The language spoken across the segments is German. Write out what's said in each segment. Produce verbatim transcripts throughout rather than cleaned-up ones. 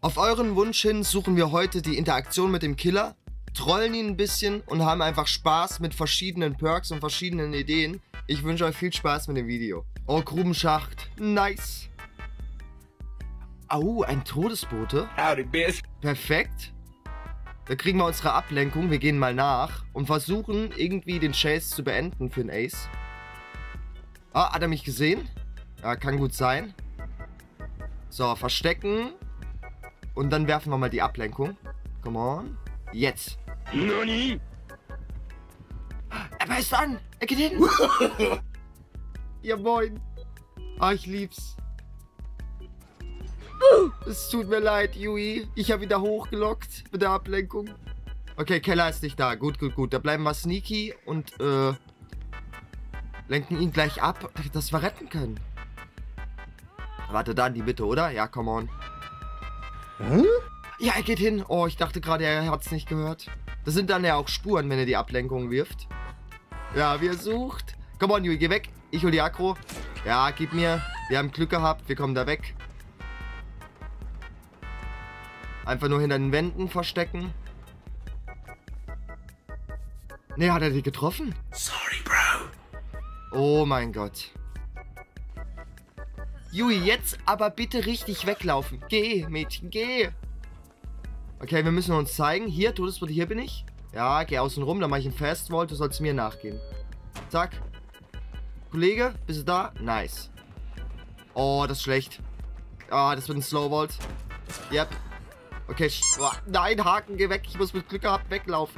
Auf euren Wunsch hin suchen wir heute die Interaktion mit dem Killer, trollen ihn ein bisschen und haben einfach Spaß mit verschiedenen Perks und verschiedenen Ideen. Ich wünsche euch viel Spaß mit dem Video. Oh, Grubenschacht. Nice. Au, ein Todesbote. Howdy, bitch. Perfekt. Da kriegen wir unsere Ablenkung. Wir gehen mal nach und versuchen irgendwie den Chase zu beenden für den Ace. Ah, hat er mich gesehen? Ja, kann gut sein. So, verstecken. Und dann werfen wir mal die Ablenkung. Come on. Jetzt. Nani? Er beißt an. Er geht hin. Ja, moin. Ah, ich lieb's. Es tut mir leid, Yui. Ich habe ihn da hochgelockt mit der Ablenkung. Okay, Keller ist nicht da. Gut, gut, gut. Da bleiben wir sneaky und äh, lenken ihn gleich ab, dass wir retten können. Warte, da in die Mitte, oder? Ja, come on. Hm? Ja, er geht hin. Oh, ich dachte gerade, er hat es nicht gehört. Das sind dann ja auch Spuren, wenn er die Ablenkung wirft. Ja, wie er sucht. Come on, Yui, geh weg. Ich hol die Aggro. Ja, gib mir. Wir haben Glück gehabt. Wir kommen da weg. Einfach nur hinter den Wänden verstecken. Ne, hat er die getroffen? Sorry, Bro. Oh mein Gott. Yui, jetzt aber bitte richtig weglaufen. Geh, Mädchen, geh. Okay, wir müssen uns zeigen. Hier, Todesbote, hier bin ich. Ja, geh außen rum, dann mache ich einen Fast Vault. Du sollst mir nachgehen. Zack. Kollege, bist du da? Nice. Oh, das ist schlecht. Ah, oh, das wird ein Slow Vault. Yep. Okay, oh, nein, Haken, geh weg. Ich muss mit Glück gehabt weglaufen.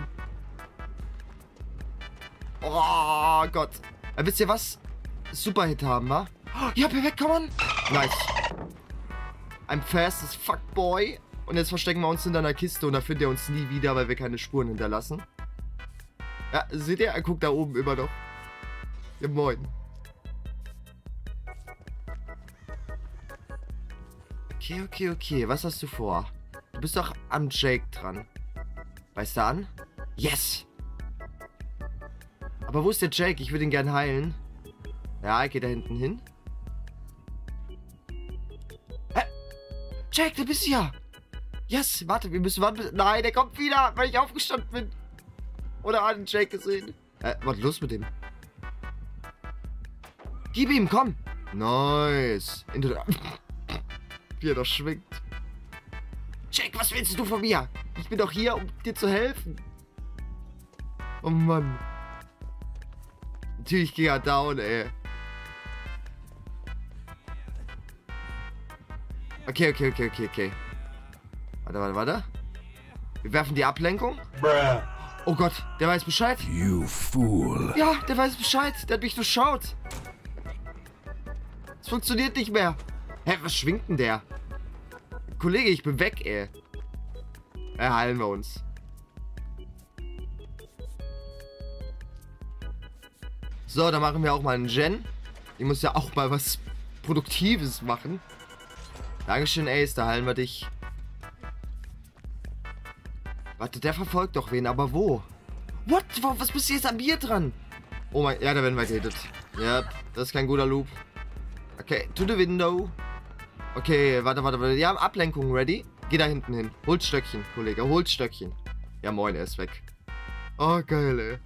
Oh Gott. Ja, wisst ihr was? Super-Hit haben, wa? Ja, perfekt, komm on. Nice. I'm fast as fuck, boy. Und jetzt verstecken wir uns hinter einer Kiste und da findet ihr uns nie wieder, weil wir keine Spuren hinterlassen. Ja, seht ihr? Er guckt da oben immer noch. Ja, moin. Okay, okay, okay. Was hast du vor? Du bist doch am Jake dran. Weißt du an? Yes! Aber wo ist der Jake? Ich würde ihn gern heilen. Ja, er geht da hinten hin. Hä? Jake, du bist ja. Yes, warte, wir müssen warten. Nein, der kommt wieder, weil ich aufgestanden bin. Oder hat den Jake gesehen? Äh, was ist los mit dem? Gib ihm, komm. Nice. Into Wie er doch schwingt. Jake, was willst du von mir? Ich bin doch hier, um dir zu helfen. Oh Mann. Natürlich ging er down, ey. Okay, okay, okay, okay, okay. Warte, warte, warte. Wir werfen die Ablenkung. Bruh. Oh Gott, der weiß Bescheid. You fool. Ja, der weiß Bescheid. Der hat mich durchschaut. Es funktioniert nicht mehr. Hä, was schwingt denn der? Kollege, ich bin weg, ey. Ja, heilen wir uns. So, dann machen wir auch mal einen Gen. Ich muss ja auch mal was Produktives machen. Dankeschön, Ace, da heilen wir dich. Warte, der verfolgt doch wen, aber wo? What? Was bist du jetzt an mir dran? Oh mein, ja, da werden wir gehittet. Ja, das ist kein guter Loop. Okay, to the window. Okay, warte, warte, warte. Wir haben Ablenkung ready. Geh da hinten hin. Holt Stöckchen, Kollege. Holt Stöckchen. Ja, moin, er ist weg. Oh, geil, ey.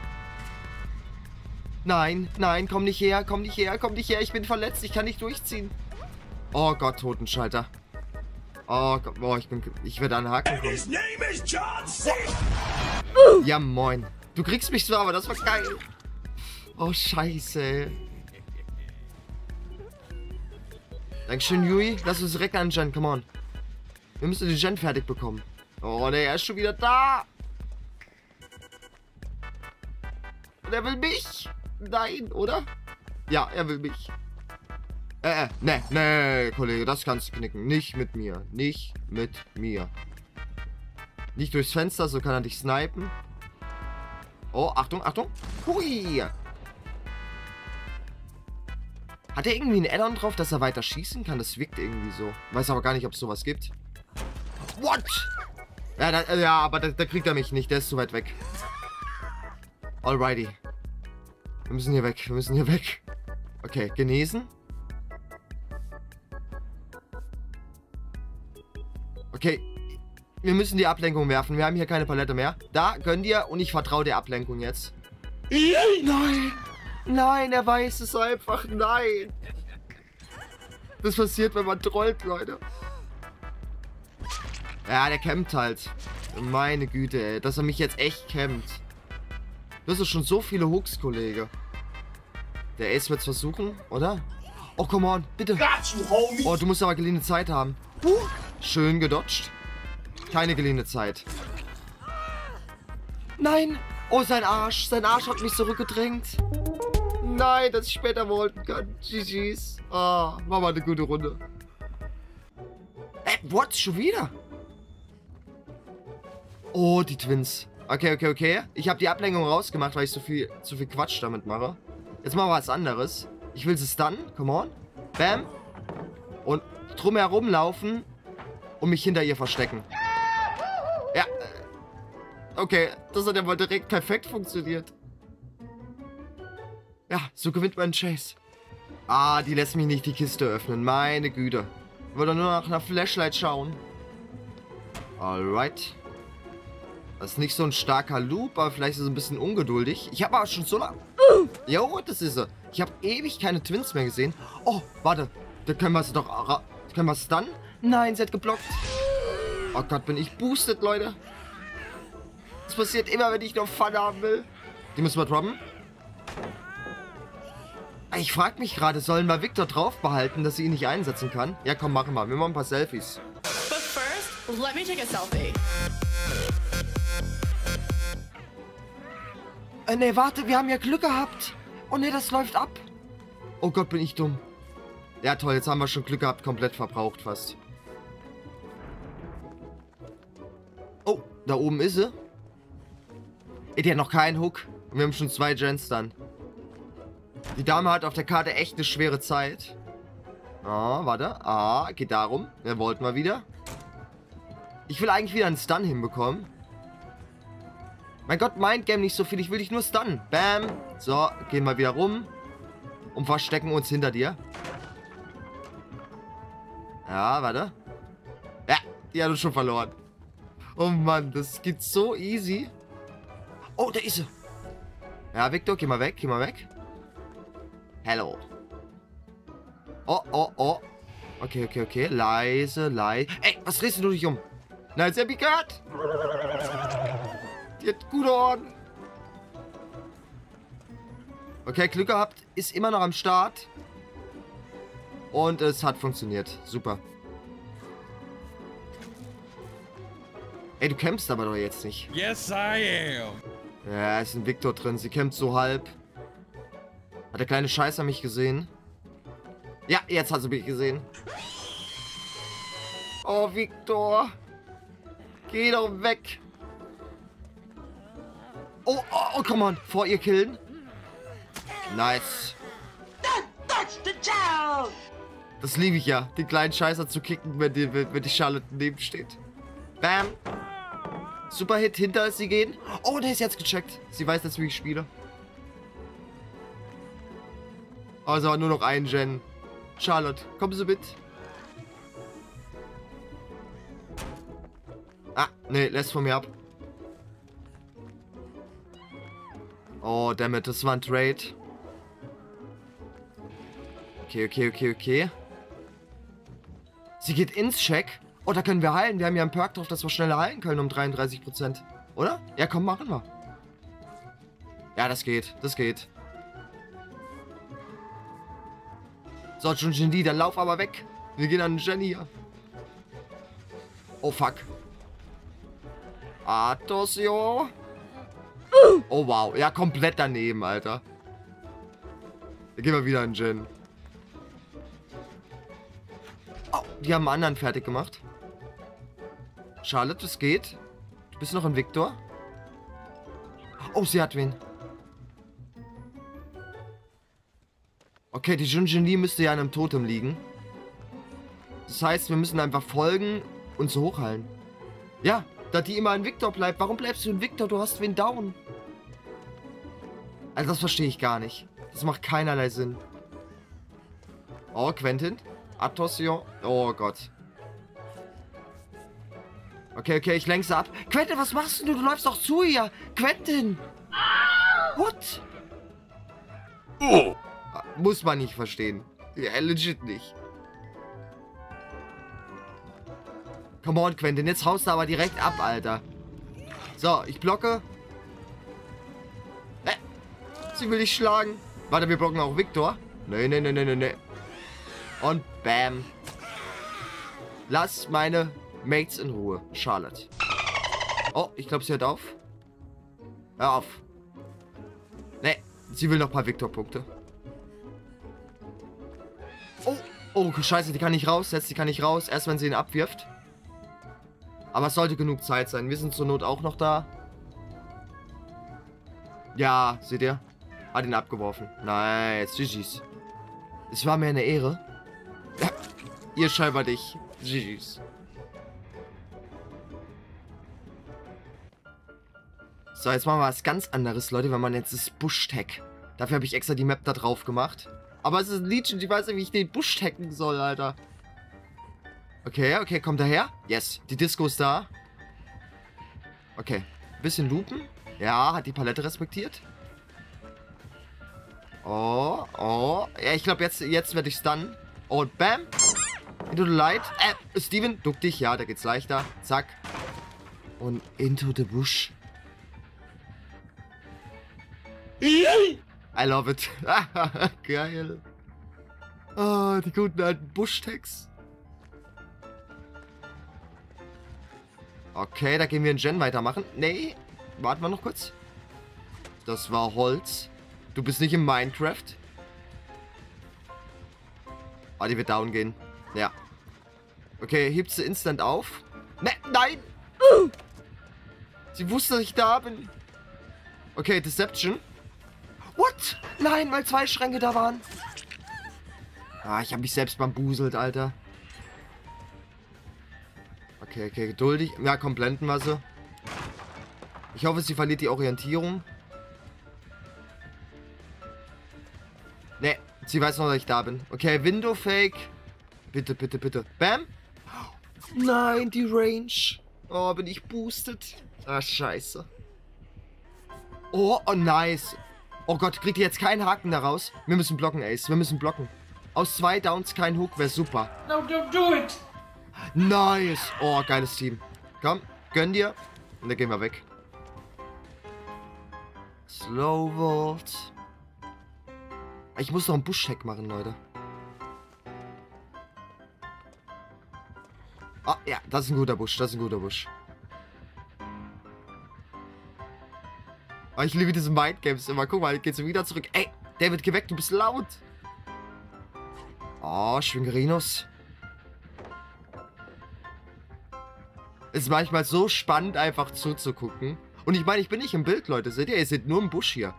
Nein, nein, komm nicht her, komm nicht her, komm nicht her. Ich bin verletzt, ich kann nicht durchziehen. Oh Gott, Totenschalter. Oh Gott, boah, ich bin... Ich werde an den Haken kommen. Ja, moin. Du kriegst mich zwar, aber das war geil. Oh, scheiße, ey. Dankeschön, Yui. Lass uns direkt an Gen, come on. Wir müssen den Gen fertig bekommen. Oh, ne, er ist schon wieder da. Und er will mich. Nein, oder? Ja, er will mich. Äh, äh, ne, ne, Kollege, das kannst du knicken. Nicht mit mir. Nicht mit mir. Nicht durchs Fenster, so kann er dich snipen. Oh, Achtung, Achtung. Hui. Hat er irgendwie ein Add-on drauf, dass er weiter schießen kann? Das wirkt irgendwie so. Weiß aber gar nicht, ob es sowas gibt. What? Ja, da, ja aber da, da kriegt er mich nicht. Der ist zu weit weg. Alrighty. Wir müssen hier weg. Wir müssen hier weg. Okay, genesen. Okay. Wir müssen die Ablenkung werfen. Wir haben hier keine Palette mehr. Da, gönn dir. Und ich vertraue der Ablenkung jetzt. Nein. Nein, er weiß es einfach. Nein. Das passiert, wenn man trollt, Leute. Ja, der campt halt. Meine Güte, ey. Dass er mich jetzt echt campt. Du hast doch schon so viele Hooks, Kollege. Der Ace wird's versuchen, oder? Oh, come on, bitte. Oh, du musst aber geliehene Zeit haben. Schön gedodged. Keine geliehene Zeit. Nein. Oh, sein Arsch. Sein Arsch hat mich zurückgedrängt. Nein, dass ich später wollen kann. G G's. Ah, war mal eine gute Runde. Ey, what? Schon wieder? Oh, die Twins. Okay, okay, okay. Ich habe die Ablenkung rausgemacht, weil ich so viel, so viel Quatsch damit mache. Jetzt machen wir was anderes. Ich will sie stunnen. Come on. Bam. Und drumherum laufen und mich hinter ihr verstecken. Ja. Okay, das hat ja mal direkt perfekt funktioniert. Ja, so gewinnt man einen Chase. Ah, die lässt mich nicht die Kiste öffnen. Meine Güte. Ich wollte nur nach einer Flashlight schauen. Alright. Das ist nicht so ein starker Loop, aber vielleicht ist es ein bisschen ungeduldig. Ich habe aber schon so lange... Jo, das ist er. Ich habe ewig keine Twins mehr gesehen. Oh, warte. Da können wir sie doch... Können wir es dann? Nein, sie hat geblockt. Oh Gott, bin ich boosted, Leute. Das passiert immer, wenn ich noch Fun haben will. Die müssen wir droppen. Ich frage mich gerade, sollen wir Victor drauf behalten, dass sie ihn nicht einsetzen kann? Ja, komm, machen wir. Wir machen ein paar Selfies. But first, let me take a selfie. Äh, nee, warte, wir haben ja Glück gehabt. Oh nee, das läuft ab. Oh Gott, bin ich dumm. Ja, toll, jetzt haben wir schon Glück gehabt, komplett verbraucht fast. Oh, da oben ist sie. Ey, die hat noch keinen Hook. Und wir haben schon zwei Gens dann. Die Dame hat auf der Karte echt eine schwere Zeit. Ah, warte. Ah, geht darum. Ja, wollten wir wieder. Ich will eigentlich wieder einen Stun hinbekommen. Mein Gott, Mindgame nicht so viel. Ich will dich nur stunnen. Bam. So, gehen wir wieder rum. Und verstecken uns hinter dir. Ja, warte. Ja, die hat uns schon verloren. Oh Mann, das geht so easy. Oh, da ist sie. Ja, Victor, geh mal weg, geh mal weg. Hello. Oh, oh, oh. Okay, okay, okay. Leise, leise. Ey, was drehst du dich um? Nein, sie hat mich gehört. Die hat gute Ohren. Okay, Glück gehabt. Ist immer noch am Start. Und es hat funktioniert. Super. Ey, du campst aber doch jetzt nicht. Yes, I am. Ja, ist ein Victor drin. Sie campt so halb. Hat der kleine Scheißer mich gesehen? Ja, jetzt hat sie mich gesehen. Oh, Victor. Geh doch weg. Oh, oh, oh, komm on. Vor ihr killen. Nice. Das liebe ich ja. Den kleinen Scheißer zu kicken, wenn die, wenn die Charlotte neben steht. Bam. Super Hit. Hinter ist sie gehen. Oh, der ist jetzt gecheckt. Sie weiß jetzt, wie ich spiele. Also nur noch ein Gen. Charlotte, kommen Sie mit. Ah, nee, lässt von mir ab. Oh, dammit, das war ein Trade. Okay, okay, okay, okay. Sie geht ins Check. Oh, da können wir heilen. Wir haben ja einen Perk drauf, dass wir schneller heilen können um dreiunddreißig Prozent. Oder? Ja, komm, machen wir. Ja, das geht. Das geht. So, schon Genie, dann lauf aber weg. Wir gehen an den Jenny hier. Oh, fuck. Atosio. Oh, wow. Ja, komplett daneben, Alter. Dann gehen wir wieder an Jen. Oh, die haben einen anderen fertig gemacht. Charlotte, es geht. Du bist noch ein Victor. Oh, sie hat wen. Okay, die Junjini müsste ja an einem Totem liegen. Das heißt, wir müssen einfach folgen und so hochhalten. Ja, da die immer ein Victor bleibt. Warum bleibst du ein Victor? Du hast wen down. Also das verstehe ich gar nicht. Das macht keinerlei Sinn. Oh, Quentin. Atosio. Oh Gott. Okay, okay, ich lenke sie ab. Quentin, was machst du? Du läufst doch zu ihr. Quentin. What? Oh. Muss man nicht verstehen. Ja, legit nicht. Come on, Quentin. Jetzt haust du aber direkt ab, Alter. So, ich blocke. Äh, sie will dich schlagen. Warte, wir blocken auch Victor. Nee, nee, nee, nee, nee, nee. Und bam. Lass meine Mates in Ruhe. Charlotte. Oh, ich glaube, sie hört auf. Hör auf. Nee, sie will noch ein paar Victor-Punkte. Oh, oh, scheiße, die kann nicht raus. Jetzt, die kann nicht raus. Erst, wenn sie ihn abwirft. Aber es sollte genug Zeit sein. Wir sind zur Not auch noch da. Ja, seht ihr? Hat ihn abgeworfen. Nice, G G's. Es war mir eine Ehre. Ja, ihr scheinbar dich. G G's. So, jetzt machen wir was ganz anderes, Leute, wenn man jetzt das Bush-Tag. Dafür habe ich extra die Map da drauf gemacht. Aber es ist ein Legion, ich weiß nicht, wie ich den Bush taggen soll, Alter. Okay, okay, kommt er her? Yes, die Disco ist da. Okay, bisschen loopen. Ja, hat die Palette respektiert. Oh, oh. Ja, ich glaube, jetzt, jetzt werde ich stunnen. Und bam. Into the light. Äh, Steven, duck dich. Ja, da geht's leichter. Zack. Und into the bush. I love it. Geil. Oh, die guten alten Bush-Tags. Okay, da gehen wir in Gen weitermachen. Nee, warten wir noch kurz. Das war Holz. Du bist nicht in Minecraft. Ah, die wird down gehen. Ja. Okay, hebt sie instant auf. Ne, nein! Sie wusste, dass ich da bin. Okay, Deception. What? Nein, weil zwei Schränke da waren. Ah, ich habe mich selbst bambuselt, Alter. Okay, okay, geduldig. Ja, komm, blenden wir sie. Ich hoffe, sie verliert die Orientierung. Ne, sie weiß noch, dass ich da bin. Okay, Window Fake. Bitte, bitte, bitte. Bam. Nein, die Range. Oh, bin ich boosted. Ah, scheiße. Oh, oh, nice. Oh Gott, kriegt ihr jetzt keinen Haken daraus? Wir müssen blocken, Ace. Wir müssen blocken. Aus zwei Downs kein Hook wäre super. No, don't do it. Nice. Oh, geiles Team. Komm, gönn dir. Und dann gehen wir weg. Slow Vault. Ich muss noch einen Bush-Tag machen, Leute. Ah, ja, das ist ein guter Busch. Das ist ein guter Busch. Oh, ich liebe diese Mindgames immer. Guck mal, geht's wieder zurück. Ey, David, geh weg, du bist laut. Oh, Schwingerinos. Es ist manchmal so spannend, einfach zuzugucken. Und ich meine, ich bin nicht im Bild, Leute. Seht ihr? Ihr seht nur einen Busch hier.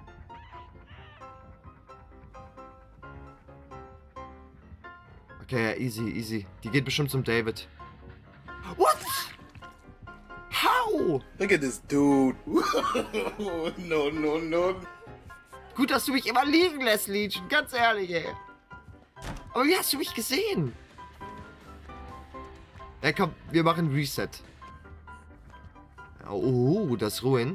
Okay, easy, easy. Die geht bestimmt zum David. What? How? Look at this dude. No, no, no. Gut, dass du mich immer liegen lässt, Legion. Ganz ehrlich, ey. Aber wie hast du mich gesehen? Ja, komm, wir machen Reset. Oh, das Ruin.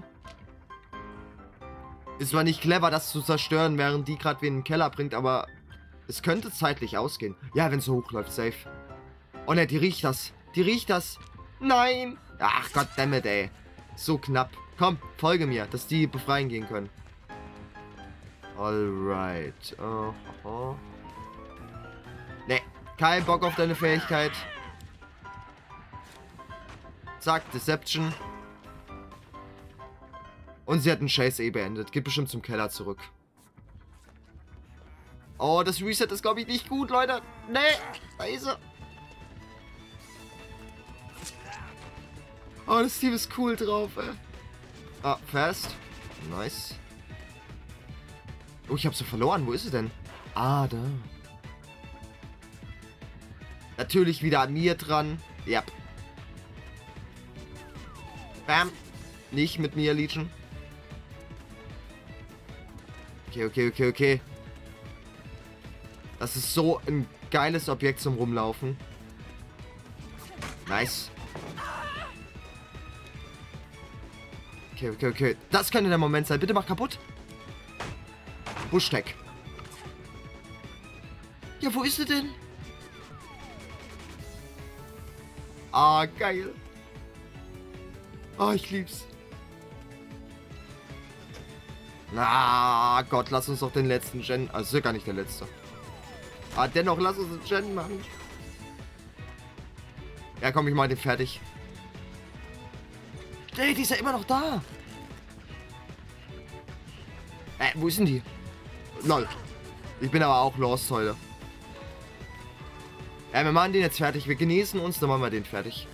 Ist zwar nicht clever, das zu zerstören, während die gerade wen in den Keller bringt, aber es könnte zeitlich ausgehen. Ja, wenn es so hochläuft, safe. Oh ne, die riecht das. Die riecht das. Nein. Ach, goddammit, ey. So knapp. Komm, folge mir, dass die befreien gehen können. Alright. Uh -huh. Ne, kein Bock auf deine Fähigkeit. Zack, Deception. Und sie hat einen Chase eh beendet. Geht bestimmt zum Keller zurück. Oh, das Reset ist, glaube ich, nicht gut, Leute. Nee, da ist er. Oh, das Team ist cool drauf, ey. Ah, fast. Nice. Oh, ich habe sie verloren. Wo ist sie denn? Ah, da. Natürlich wieder an mir dran. Ja. Yep. Bam. Nicht mit mir, Legion. Okay, okay, okay, okay. Das ist so ein geiles Objekt zum Rumlaufen. Nice. Okay, okay, okay. Das könnte der Moment sein. Bitte mach kaputt. Busch-Tag. Ja, wo ist sie denn? Ah, geil. Ah, ich lieb's. Na Gott, lass uns doch den letzten Gen... Also, gar nicht der letzte. Ah, dennoch, lass uns den Gen machen. Ja, komm, ich mach den fertig. Ey, die ist ja immer noch da. Äh, wo ist denn die? Lol. Ich bin aber auch lost heute. Ja, wir machen den jetzt fertig. Wir genießen uns, dann machen wir den fertig.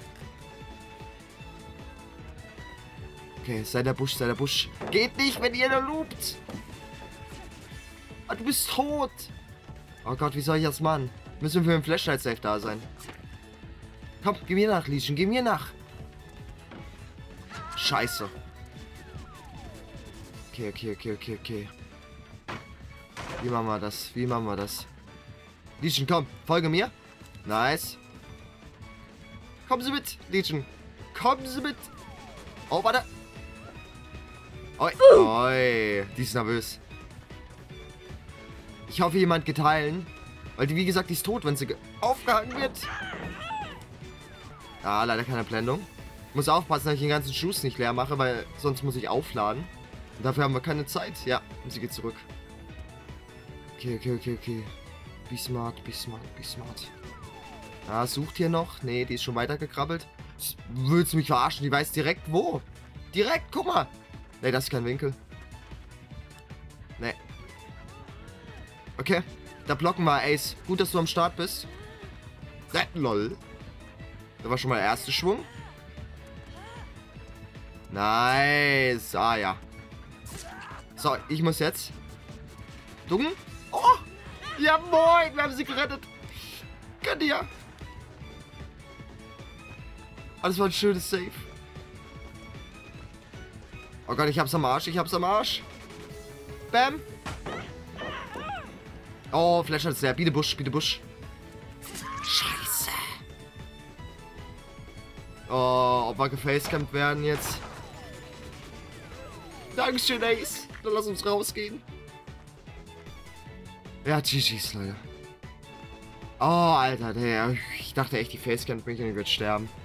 Okay, sei der Busch, sei der Busch. Geht nicht, wenn ihr da loopt. Ah, du bist tot. Oh Gott, wie soll ich das machen? Müssen wir für den Flashlight-Safe da sein. Komm, geh mir nach, Lieschen, geh mir nach. Scheiße. Okay, okay, okay, okay, okay. Wie machen wir das? Wie machen wir das? Lieschen, komm, folge mir. Nice. Kommen Sie mit, Lieschen. Kommen Sie mit. Oh, warte. Oi, oi. Die ist nervös. Ich hoffe, jemand geht heilen. Weil die, wie gesagt, die ist tot, wenn sie aufgehangen wird. Ah, leider keine Blendung. Muss aufpassen, dass ich den ganzen Schuss nicht leer mache, weil sonst muss ich aufladen. Und dafür haben wir keine Zeit. Ja, und sie geht zurück. Okay, okay, okay, okay. Be smart, be smart, be smart. Ah, sucht hier noch. Nee, die ist schon weitergekrabbelt. Willst du mich verarschen? Die weiß direkt wo. Direkt, guck mal. Nee, das ist kein Winkel. Nee. Okay, da blocken wir Ace. Gut, dass du am Start bist. Nee, lol. Da war schon mal der erste Schwung. Nice. Ah, ja. So, ich muss jetzt... Ducken? Oh! Ja, moin! Wir haben sie gerettet. Könnt ihr? Oh, das war ein schönes Save. Oh Gott, ich hab's am Arsch. Ich hab's am Arsch. Bam. Oh, Flash hat's leer. Biete Busch, biete Busch. Scheiße. Oh, ob wir gefacecampt werden jetzt. Dankeschön, Ace. Dann lass uns rausgehen. Ja, G G's, Leute. Oh, Alter, der, ich dachte echt, die Facecamp bringt und ich werde sterben.